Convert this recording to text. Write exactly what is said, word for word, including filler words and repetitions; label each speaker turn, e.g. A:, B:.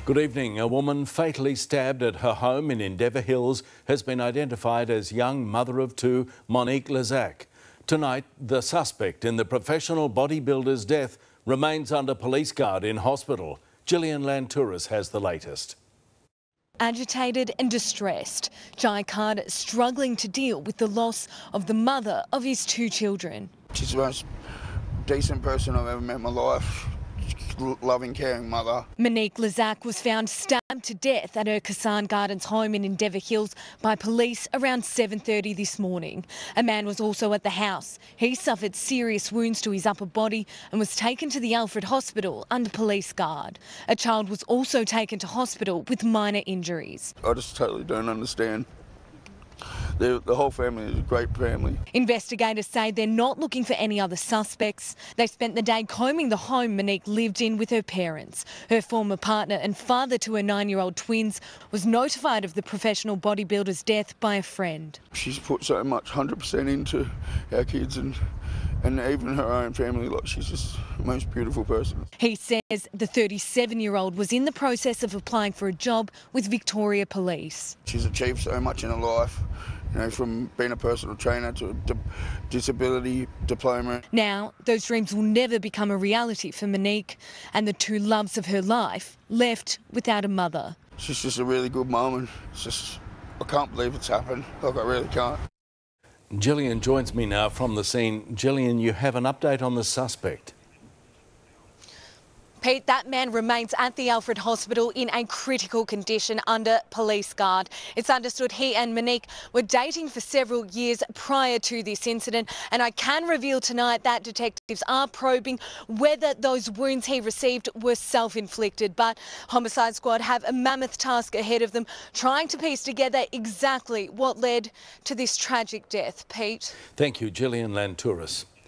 A: Good evening. A woman fatally stabbed at her home in Endeavour Hills has been identified as young mother of two, Monique Lazac. Tonight, the suspect in the professional bodybuilder's death remains under police guard in hospital. Gillian Lantouris has the latest.
B: Agitated and distressed, Jai Card struggling to deal with the loss of the mother of his two children.
C: She's the most decent person I've ever met in my life. Loving, caring mother.
B: Monique Lazac was found stabbed to death at her Kassan Gardens home in Endeavour Hills by police around seven thirty this morning. A man was also at the house. He suffered serious wounds to his upper body and was taken to the Alfred Hospital under police guard. A child was also taken to hospital with minor injuries.
C: I just totally don't understand. The, the whole family is a great family.
B: Investigators say they're not looking for any other suspects. They spent the day combing the home Monique lived in with her parents. Her former partner and father to her nine-year-old twins was notified of the professional bodybuilder's death by a friend.
C: She's put so much, one hundred percent into our kids and and even her own family. Like, she's just the most beautiful person.
B: He says the thirty-seven-year-old was in the process of applying for a job with Victoria Police.
C: She's achieved so much in her life. You know, from being a personal trainer to a di disability diploma.
B: Now, those dreams will never become a reality for Monique, and the two loves of her life left without a mother.
C: She's just a really good mum, and it's just, I can't believe it's happened. Like, I really can't.
A: Gillian joins me now from the scene. Gillian, you have an update on the suspect.
B: Pete, that man remains at the Alfred Hospital in a critical condition under police guard. It's understood he and Monique were dating for several years prior to this incident, and I can reveal tonight that detectives are probing whether those wounds he received were self-inflicted. But Homicide Squad have a mammoth task ahead of them, trying to piece together exactly what led to this tragic death. Pete.
A: Thank you, Gillian Lantouris.